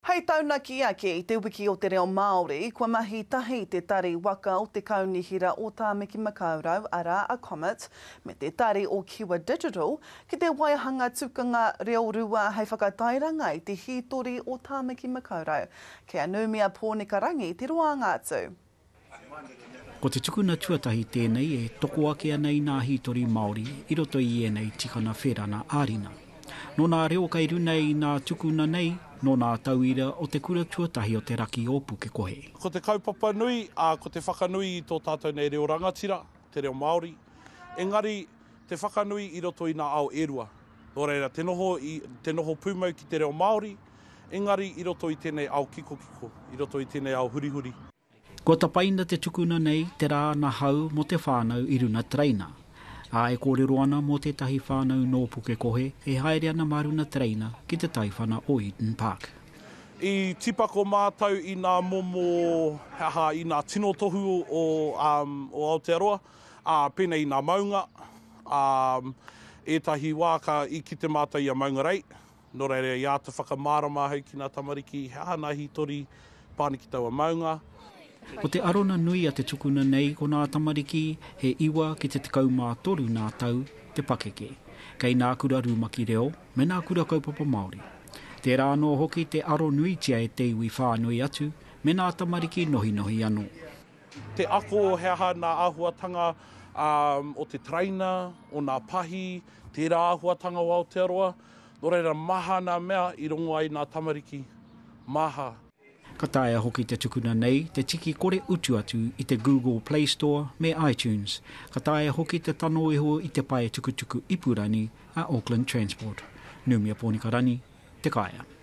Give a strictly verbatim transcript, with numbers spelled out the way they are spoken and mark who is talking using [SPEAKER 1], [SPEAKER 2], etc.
[SPEAKER 1] Hei tauna ki ake i te wiki o te reo Māori, kua mahi tahi te tari waka o te kaunihira o Tāmeki Makaurau, ara a Comet, me te tari o KIWA Digital, ki te waihanga tukanga reo rua hei whakatairanga i te hitori o Tāmeki Makaurau. Kia numia pōnekarangi te roanga atu.
[SPEAKER 2] Ko te tukuna tuatahi tēnei e toko ake anei nā hitori Māori i roto i enei tikana wherana ārina. No nā reo kai runa i nā tukuna nei, no nā tauira o te kura tuatahi o te raki o Puke Kohe.
[SPEAKER 3] Ko te kaupapa nui, a ko te whakanui i tō tātou nei reo rangatira, te reo Māori. Engari, te whakanui i roto i nā ao erua. Nō reira, te noho, i, te noho pūmau ki te reo Māori, engari i roto i tēnei ao kiko kiko, i roto i tēnei ao huri huri.
[SPEAKER 2] Ko tapaina te tukuna nei, te rā na hau mo te whānau i runa treina. A e kōrero ana mō tētahi whānau nō Puke Kohe, e haere ana maruna treina ki te taiwhana o Eden Park.
[SPEAKER 3] I tipako mātau i nā momo, haha, i nā tino tohu o, um, o Aotearoa, uh, pēnei i nā maunga, um, ētahi wāka i ki te mātau i a maunga rei, nō reire i āta whakamārama hau ki nā tamariki, haha nā hitori, pāniki tau a maunga.
[SPEAKER 2] Ko te arona nui a te tukuna nei ko nā tamariki, he iwa ki te tekau mā toru nā tau, te pakeke. Kei nā kura rūmaki reo, me nā kura kaupapa Māori. Te rā no hoki te aro nui tia e te iwi whānui atu, me nā tamariki nohi nohi anō.
[SPEAKER 3] Te ako heaha nā āhuatanga um, o te traina, o nā pahi, te rā āhuatanga o Aotearoa, nō reira maha nā mea i rongo ai nā tamariki, maha.
[SPEAKER 2] Ka taea hoki te tukuna nei, te tiki kore utu atu i te Google Play Store me iTunes. Ka taea hoki te tano iho i te pae tukutuku ipurani a Auckland Transport. Numia pōnikarani, te kaea.